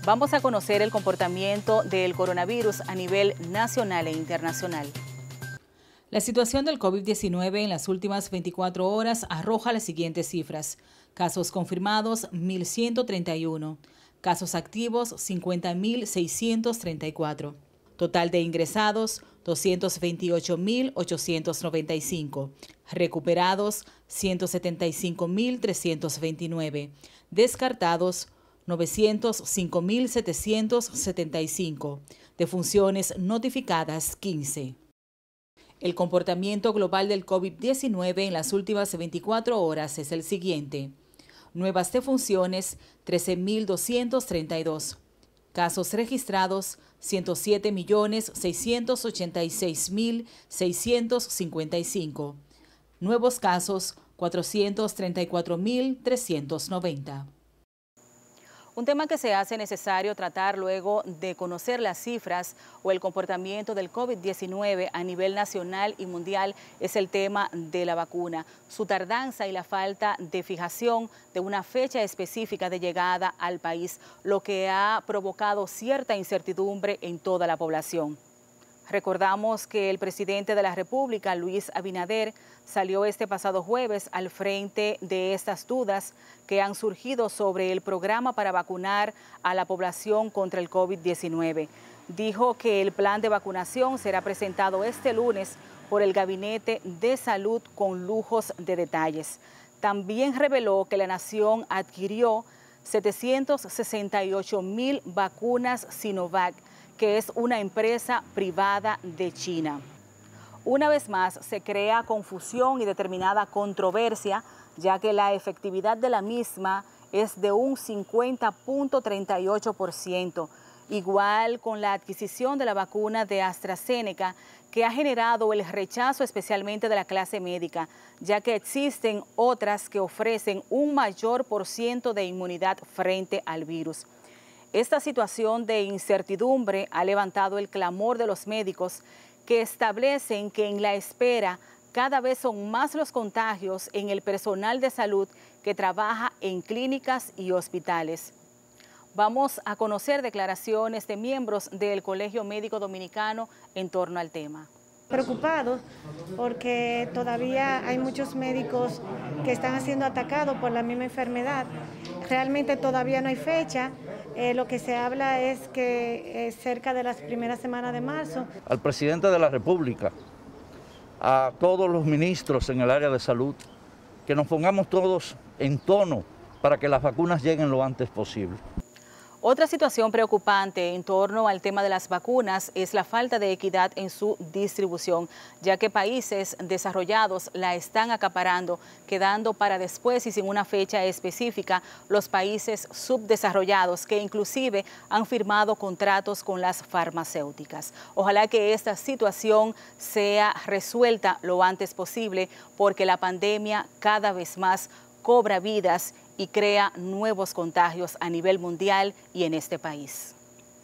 Vamos a conocer el comportamiento del coronavirus a nivel nacional e internacional. La situación del COVID-19 en las últimas 24 horas arroja las siguientes cifras. Casos confirmados, 1.131. Casos activos, 50.634. Total de ingresados, 228.895. Recuperados, 175.329. Descartados, 905.775. Defunciones notificadas, 15. El comportamiento global del COVID-19 en las últimas 24 horas es el siguiente. Nuevas defunciones, 13.232. Casos registrados, 107.686.655. Nuevos casos, 434.390. Un tema que se hace necesario tratar luego de conocer las cifras o el comportamiento del COVID-19 a nivel nacional y mundial es el tema de la vacuna, su tardanza y la falta de fijación de una fecha específica de llegada al país, lo que ha provocado cierta incertidumbre en toda la población. Recordamos que el presidente de la República, Luis Abinader, salió este pasado jueves al frente de estas dudas que han surgido sobre el programa para vacunar a la población contra el COVID-19. Dijo que el plan de vacunación será presentado este lunes por el Gabinete de Salud con lujos de detalles. También reveló que la nación adquirió 768.000 vacunas Sinovac, que es una empresa privada de China. Una vez más, se crea confusión y determinada controversia, ya que la efectividad de la misma es de un 50.38%, igual con la adquisición de la vacuna de AstraZeneca, que ha generado el rechazo especialmente de la clase médica, ya que existen otras que ofrecen un mayor % de inmunidad frente al virus. Esta situación de incertidumbre ha levantado el clamor de los médicos que establecen que en la espera cada vez son más los contagios en el personal de salud que trabaja en clínicas y hospitales. Vamos a conocer declaraciones de miembros del Colegio Médico Dominicano en torno al tema. Preocupados porque todavía hay muchos médicos que están siendo atacados por la misma enfermedad. Realmente todavía no hay fecha. Lo que se habla es que cerca de las primeras semanas de marzo. Al presidente de la República, a todos los ministros en el área de salud, que nos pongamos todos en tono para que las vacunas lleguen lo antes posible. Otra situación preocupante en torno al tema de las vacunas es la falta de equidad en su distribución, ya que países desarrollados la están acaparando, quedando para después y sin una fecha específica los países subdesarrollados que inclusive han firmado contratos con las farmacéuticas. Ojalá que esta situación sea resuelta lo antes posible, porque la pandemia cada vez más cobra vidas y crea nuevos contagios a nivel mundial y en este país.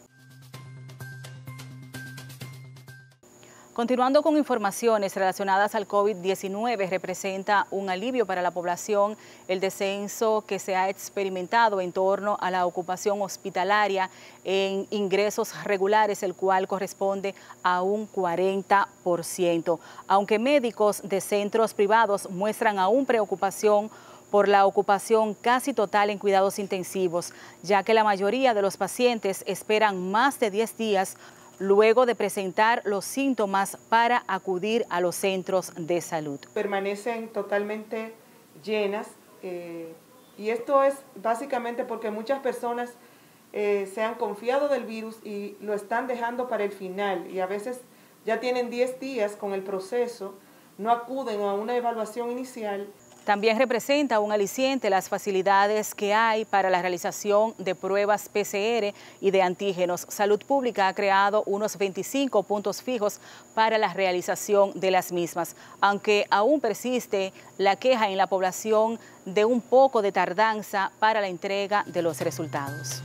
Continuando con informaciones relacionadas al COVID-19, representa un alivio para la población el descenso que se ha experimentado en torno a la ocupación hospitalaria en ingresos regulares, el cual corresponde a un 40%. Aunque médicos de centros privados muestran aún preocupación por la ocupación casi total en cuidados intensivos, ya que la mayoría de los pacientes esperan más de 10 días luego de presentar los síntomas para acudir a los centros de salud. Permanecen totalmente llenas y esto es básicamente porque muchas personas se han confiado del virus y lo están dejando para el final, y a veces ya tienen 10 días con el proceso, no acuden a una evaluación inicial. También representa un aliciente las facilidades que hay para la realización de pruebas PCR y de antígenos. Salud Pública ha creado unos 25 puntos fijos para la realización de las mismas, aunque aún persiste la queja en la población de un poco de tardanza para la entrega de los resultados.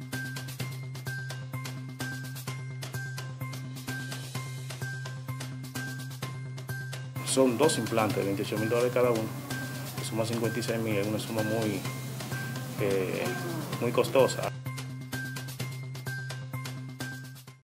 Son 2 implantes, $28.000 cada uno. Suma 56.000, es una suma muy costosa.